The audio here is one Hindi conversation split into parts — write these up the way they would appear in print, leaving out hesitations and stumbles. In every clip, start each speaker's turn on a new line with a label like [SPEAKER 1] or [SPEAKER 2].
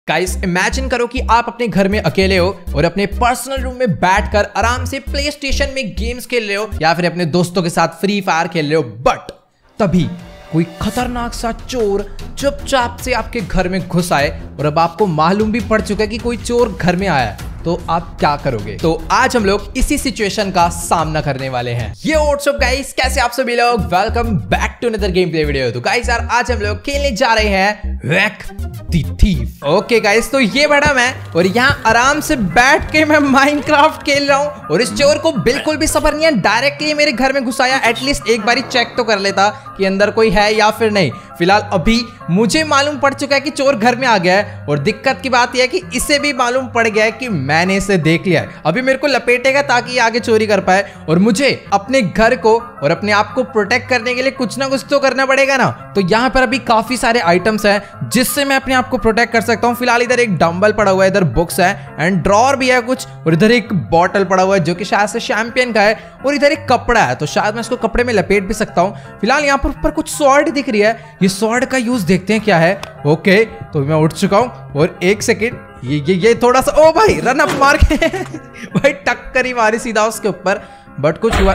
[SPEAKER 1] गाइस इमेजिन करो कि आप अपने घर में अकेले हो और अपने पर्सनल रूम में बैठकर आराम से प्ले स्टेशन में गेम्स खेल रहे हो या फिर अपने दोस्तों के साथ फ्री फायर खेल रहे हो, बट तभी कोई खतरनाक सा चोर चुपचाप से आपके घर में घुस आए और अब आपको मालूम भी पड़ चुका है कि कोई चोर घर में आया है, तो आप क्या करोगे? तो आज हम लोग इसी सिचुएशन का सामना करने वाले हैं। ये व्हाट्सअप गाइस, कैसे आप सभी लोग? Welcome back to another game play video. तो गाइस यार आज हम लोग खेलने जा रहे हैं whack the thief. Okay guys, तो ये बड़ा मैं और यहाँ आराम से बैठ के मैं माइनक्राफ्ट खेल रहा हूँ और इस चोर को बिल्कुल भी सबर नहीं है, डायरेक्टली मेरे घर में घुसाया। एटलीस्ट एक बारी चेक तो कर लेता कि अंदर कोई है या फिर नहीं। फिलहाल अभी मुझे मालूम पड़ चुका है कि चोर घर में आ गया है और दिक्कत की बात यह है कि इसे भी मालूम पड़ गया है कि मैंने इसे देख लिया है। अभी मेरे को लपेटेगा ताकि आगे चोरी कर पाए और मुझे अपने घर को और अपने आप को प्रोटेक्ट करने के लिए कुछ ना कुछ तो करना पड़ेगा ना। तो यहाँ पर अभी काफी सारे आइटम्स हैं जिससे मैं अपने आप को प्रोटेक्ट कर सकता हूँ। फिलहाल इधर एक डंबल पड़ा हुआ है, इधर बुक्स है एंड ड्रॉर भी है कुछ, और इधर एक बॉटल पड़ा हुआ है जो कि शायद से शैंपियन का है, और इधर एक कपड़ा है तो शायद मैं इसको कपड़े में लपेट भी सकता हूँ। फिलहाल यहाँ पर ऊपर कुछ स्वॉर्ड दिख रही है, ये स्वॉर्ड का यूज देखते हैं क्या है। ओके तो मैं उठ चुका हूँ और एक सेकेंड ये थोड़ा सा, ओ भाई रन अप मार के भाई टक्कर ही मारी सीधा उसके ऊपर, बट कुछ हुआ।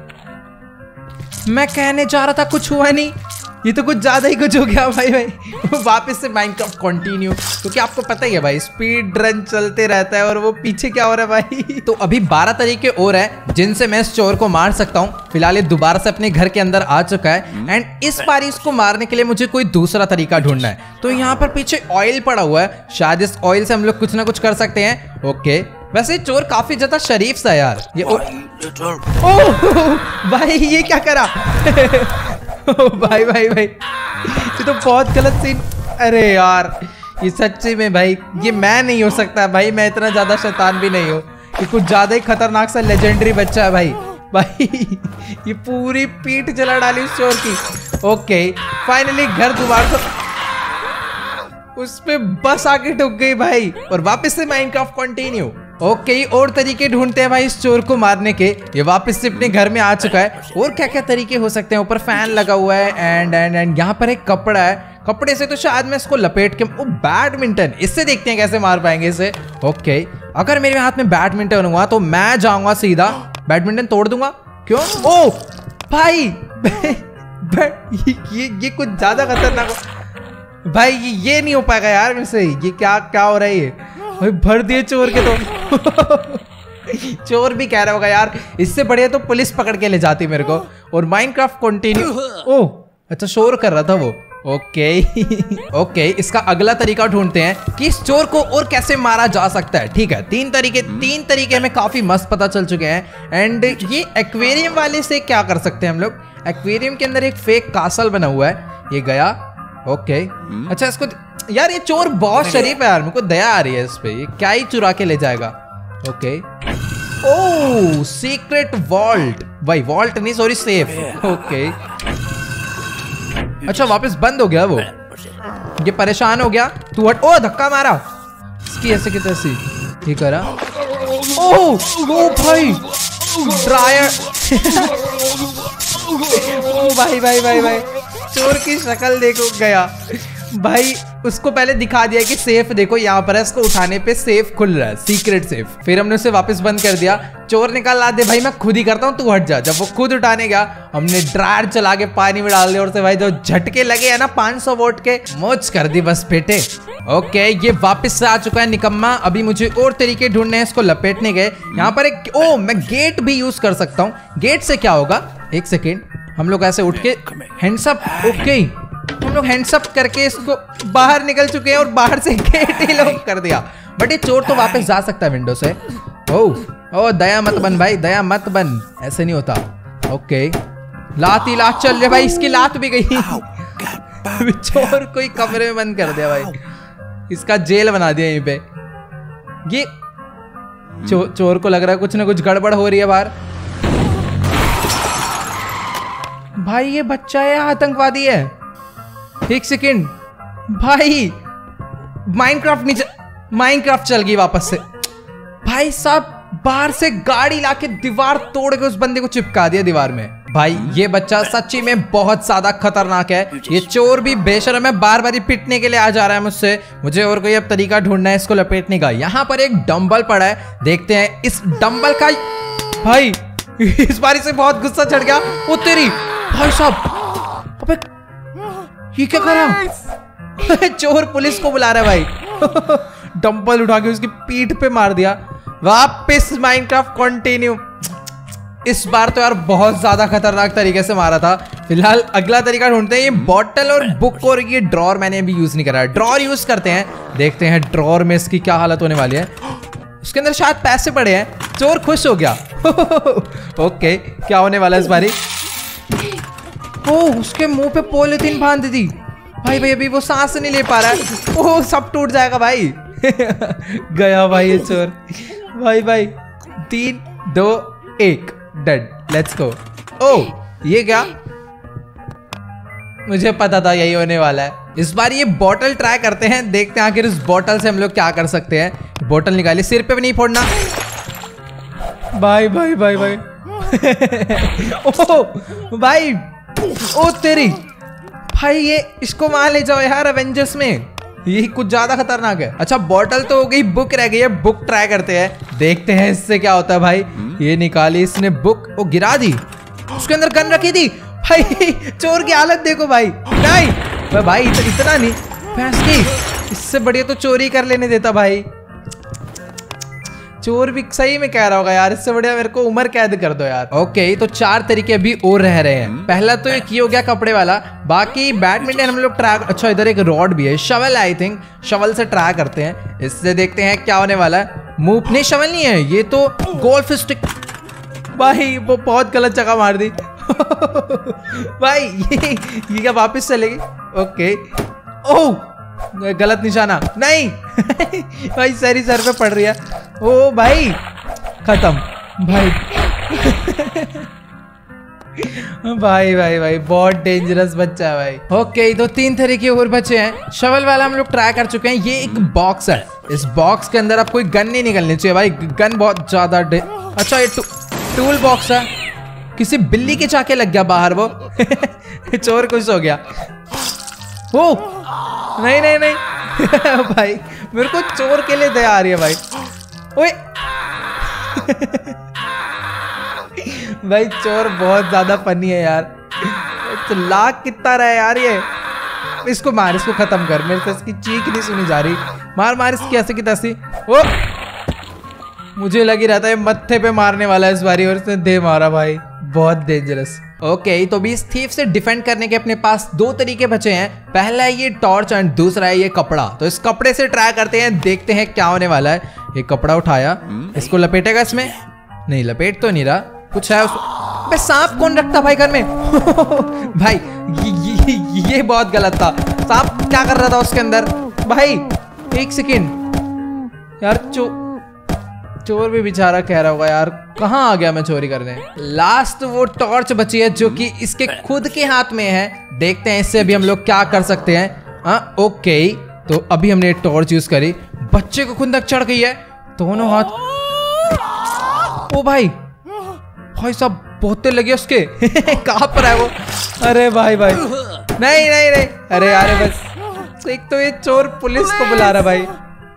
[SPEAKER 1] मैं कहने जा रहा था कुछ हुआ नहीं, ये तो कुछ ज्यादा ही कुछ हो गया भाई। वापस से माइनक्राफ्ट कंटिन्यू, क्योंकि आपको पता ही है भाई स्पीड रन चलते रहता है और वो पीछे क्या हो रहा है भाई। तो अभी 12 तरीके और हैं जिनसे मैं इस चोर को मार सकता हूँ। फिलहाल ये दोबारा से अपने घर के अंदर आ चुका है एंड इस बार इसको मारने के लिए मुझे कोई दूसरा तरीका ढूंढना है। तो यहाँ पर पीछे ऑयल पड़ा हुआ है, शायद इस ऑयल से हम लोग कुछ ना कुछ कर सकते हैं। ओके वैसे चोर काफी ज्यादा शरीफ सा यार ये। ओह भाई ये क्या करा? भाई भाई भाई ये तो बहुत गलत सीन। अरे यार ये सच्ची में भाई ये मैं नहीं हो सकता भाई, मैं इतना ज्यादा शैतान भी नहीं हूँ। ये कुछ ज्यादा ही खतरनाक सा लेजेंडरी बच्चा है भाई। भाई ये पूरी पीठ जला डाली उस चोर की। ओके फाइनली घर दोबारा से उस पे बस आके ठुक गई भाई और वापस से माइनक्राफ्ट कंटिन्यू। ओके और तरीके ढूंढते हैं भाई इस चोर को मारने के। ये वापस से अपने घर में आ चुका है और क्या क्या तरीके हो सकते हैं। ऊपर फैन लगा हुआ है एंड यहाँ पर एक कपड़ा है, कपड़े से तो शायद मैं इसको लपेट के, ओ बैडमिंटन, इससे देखते हैं कैसे मार पाएंगे इसे। ओके अगर मेरे हाथ में बैडमिंटन हुआ तो मैं जाऊंगा सीधा बैडमिंटन तोड़ दूंगा। क्यों? ओ भाई ये कुछ ज्यादा खतरनाक भाई, ये नहीं हो पाएगा यार मेरे से। ये क्या हो रहा है ये भाई? भर दिए चोर के तो चोर भी कह रहा होगा यार इससे बढ़िया तो पुलिस पकड़ के ले जाती मेरे को। और माइनक्राफ्ट कंटिन्यू। ओह अच्छा शोर कर रहा था वो। ओके इसका अगला तरीका ढूंढते हैं कि इस चोर को और कैसे मारा जा सकता है। ठीक है तीन तरीके हमें काफी मस्त पता चल चुके हैं एंड ये एक्वेरियम वाले से क्या कर सकते हैं हम लोग। एक्वेरियम के अंदर एक फेक कासल बना हुआ है, ये गया। ओके अच्छा इसको यार, ये चोर बहुत शरीफ है यार, मेरे को दया आ रही है इस पे। ये क्या ही चुरा के ले जाएगा। ओके ओह सीक्रेट वॉल्ट, भाई वॉल्ट नहीं सॉरी सेफ। ओके अच्छा वापस बंद हो गया वो, ये परेशान हो गया। तू हट। ओ धक्का मारा इसकी ऐसे की तैसी, ये करा। ओ भाई ड्रायर ओ भाई चोर की शक्ल देखो गया भाई। उसको पहले दिखा दिया कि सेफ देखो यहाँ पर है, इसको उठाने पे सेफ खुल रहा है, सीक्रेट सेफ। फिर हमने उसे वापस बंद कर दिया। चोर निकाल ला दे भाई, मैं खुद ही करता हूँ तू हट जा। जब वो खुद उठाने गया हमने ड्रायर चला के पानी में डाल दिया और से भाई जो झटके लगे है ना 500 वोल्ट के, मौज कर दी बस बेटे। ओके ये वापस से आ चुका है निकम्मा। अभी मुझे और तरीके ढूंढने हैं इसको लपेटने के। यहाँ पर एक मैं गेट भी यूज कर सकता हूँ। गेट से क्या होगा, एक सेकेंड, हम लोग ऐसे उठ के हैंड्स अप। ओके हम लोग हैंड्स अप करके इसको बाहर निकल चुके हैं और बाहर से गेट ही लॉक कर दिया। बट ये चोर तो वापस जा सकता है विंडो से। ओ दया मत बन भाई, दया मत बन, ऐसे नहीं होता। ओके लात ही लात चल रही भाई, इसकी लात भी गई। चोर कोई कमरे में बंद कर दिया भाई, इसका जेल बना दिया यहीं पे। ये चोर को लग रहा है कुछ ना कुछ गड़बड़ हो रही है बाहर। भाई ये बच्चा है आतंकवादी है। एक सेकेंड भाई माइनक्राफ्ट चल गई वापस से। भाई साहब बाहर से गाड़ी लाके दीवार तोड़ के उस बंदे को चिपका दिया दीवार में। भाई ये बच्चा सच्ची में बहुत ज्यादा खतरनाक है। ये चोर भी बेशर्म है, बार बार पिटने के लिए आ जा रहा है मुझसे। मुझे और कोई अब तरीका ढूंढना है इसको लपेटने का। यहाँ पर एक डंबल पड़ा है, देखते हैं इस डंबल का। भाई इस बारी से बहुत गुस्सा चढ़ गया। वो तेरी भाई साहब, अबे ये क्या कर रहा? चोर पुलिस को बुला रहा है भाई। डंबल उठा के उसकी पीठ पे मार दिया। वापस माइनक्राफ्ट कंटिन्यू। इस बार तो यार बहुत ज्यादा खतरनाक तरीके से मारा था। फिलहाल अगला तरीका ढूंढते हैं। ये बॉटल और बुक और ये ड्रॉर मैंने अभी यूज नहीं करा है। ड्रॉर यूज करते हैं, देखते हैं ड्रॉर में इसकी क्या हालत होने वाली है। उसके अंदर शायद पैसे पड़े हैं। चोर खुश हो गया। ओके, क्या होने वाला है इस बारी? ओह, उसके मुंह पे पॉलिथीन बांध दी। भाई भाई अभी वो सांस नहीं ले पा रहा है। ओह, सब टूट जाएगा भाई। गया भाई ये चोर। भाई भाई 3 2 1 डेड। Let's go. ओह ये क्या? मुझे पता था यही होने वाला है। इस बार ये बोतल ट्राई करते हैं, देखते हैं आखिर इस बोतल से हम लोग क्या कर सकते हैं। बोतल निकालिए, सिर पे भी नहीं फोड़ना। भाई भाई भाई भाई। ओह भाई, ओ तेरी भाई, ये इसको वहां ले जाओ यार एवेंजर्स में। ये कुछ ज्यादा खतरनाक है। अच्छा बोतल तो हो गई, बुक रह गई है। बुक ट्राई करते हैं, देखते हैं इससे क्या होता है। भाई ये निकाली इसने बुक, वो गिरा दी। उसके अंदर गन रखी थी। भाई चोर की हालत देखो भाई। नहीं भाई इतना नहीं, भैंस की, इससे बढ़िया तो चोरी कर लेने देता भाई। चोर भी सही में कह रहा होगा यार, इससे बढ़िया मेरे को उम्र कैद कर दो यार। ओके, तो 4 तरीके अभी और रह रहे हैं। पहला तो एक ही हो गया कपड़े वाला, बाकी बैडमिंटन हम लोग ट्राई। अच्छा इधर एक रॉड भी है, शवल आई थिंक। शवल से ट्राई करते हैं, इससे देखते हैं क्या होने वाला है। मुंह नहीं, शवल नहीं है ये तो गोल्फ स्टिक। भाई वो बहुत गलत जगह मार दी। भाई ये क्या वापस चलेगी? ओके, ओह गलत निशाना। नहीं भाई सर पे पड़ रही है। ओ भाई खत्म भाई। भाई भाई भाई बहुत डेंजरस बच्चा है भाई। ओके, तो 3 तरीके और बचे हैं। शवल वाला हम लोग ट्राई कर चुके हैं। ये एक बॉक्स है, इस बॉक्स के अंदर अब कोई गन नहीं निकलनी चाहिए भाई। गन बहुत ज्यादा अच्छा ये टूल बॉक्स है। किसी बिल्ली के चाके लग गया बाहर वो। चोर खुश हो गया। ओ नहीं नहीं नहीं। भाई मेरे को चोर के लिए दया आ रही है भाई। ओए भाई चोर बहुत ज्यादा फनी है यार। तो लाख कितना रहा है यार ये। इसको मार, इसको खत्म कर। मेरे से इसकी चीख नहीं सुनी जा रही। मार मार इसकी ऐसे की तैसी। ओ मुझे लग ही रहता है मत्थे पे मारने वाला है इस बारी, और इसने दे मारा भाई। बहुत डेंजरस। ओके, तो भी इस थीफ से डिफेंड करने के अपने पास 2 तरीके बचे हैं। पहला है ये टॉर्च एंड दूसरा है ये कपड़ा। तो इस कपड़े से ट्राई करते हैं, देखते हैं क्या होने वाला है। ये कपड़ा उठाया, इसको लपेटेगा इसमें। नहीं लपेट तो नहीं रहा, कुछ है उसमें। सांप कौन रखता भाई घर में? भाई ये बहुत गलत था। सांप क्या कर रहा था उसके अंदर? भाई 1 सेकेंड यार। चोर भी बेचारा कह रहा होगा यार कहाँ आ गया मैं चोरी करने। लास्ट वो टॉर्च बची है जो कि इसके खुद के हाथ में है। देखते हैं इससे अभी हम लोग क्या कर सकते हैं। ओके, तो अभी हमने टॉर्च यूज करी, बच्चे को खुंदक चढ़ गई है दोनों हाथ। ओ भाई भाई साहब बहुत तेज लगे उसके। कहाँ पर है वो? अरे भाई भाई नहीं नहीं नहीं। अरे यार बस, एक तो ये चोर पुलिस को बुला रहा भाई।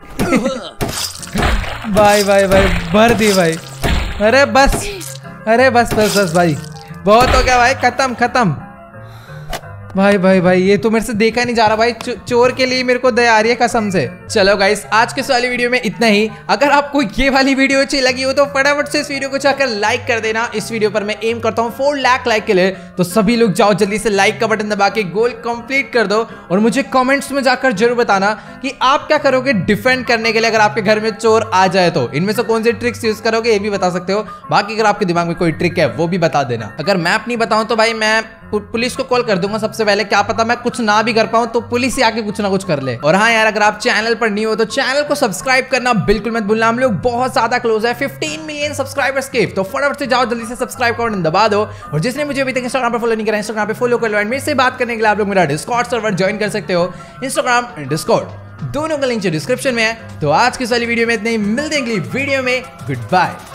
[SPEAKER 1] भाई भाई भाई भर दी भाई। अरे बस, अरे बस बस बस भाई, बहुत हो गया भाई। खत्म खत्म। भाई भाई भाई ये तो मेरे से देखा नहीं जा रहा भाई। चोर के लिए मेरे को दया आ रही है कसम से। चलो गाइस, आज के इस वाली वीडियो में इतना ही। अगर आपको ये वाली वीडियो अच्छी लगी हो तो फटाफट से इस वीडियो को जाकर लाइक कर देना। इस वीडियो पर मैं एम करता हूँ 4 लाख लाइक के लिए। तो सभी लोग जाओ जल्दी से लाइक का बटन दबा के गोल कंप्लीट कर दो। और मुझे कमेंट्स में जाकर जरूर बताना कि आप क्या करोगे डिफेंड करने के लिए अगर आपके घर में चोर आ जाए तो। इनमें से कौन सी ट्रिक्स यूज करोगे ये भी बता सकते हो। बाकी अगर आपके दिमाग में कोई ट्रिक है वो भी बता देना। अगर मैप नहीं बताऊं तो भाई मैं पुलिस को कॉल कर दूंगा सबसे पहले। क्या पता मैं कुछ ना भी कर पाऊं तो पुलिस ही आके कुछ ना कुछ कर ले। और हाँ यार, अगर आप चैनल पर नहीं हो तो चैनल को सब्सक्राइब करना बिल्कुल मत भूलना। हम लोग बहुत ज्यादा क्लोज है 15 मिलियन सब्सक्राइबर्स के। तो फटाफट से जाओ जल्दी से सब्सक्राइब का बटन दबा दो। और जिसने मुझे अभी तक इंस्टाग्राम पर फॉलो नहीं करा, इंस्टाग्राम पे फॉलो कर लो। मेरे से बात करने के लिए आप लोग मेरा डिस्कॉर्ड सर्वर ज्वाइन कर सकते हो। इंस्टाग्राम एंड डिस्कॉर्ड दोनों का लिंक डिस्क्रिप्शन में है। तो आज की सारी वीडियो में इतने ही, मिलते हैं अगली वीडियो में। Good bye.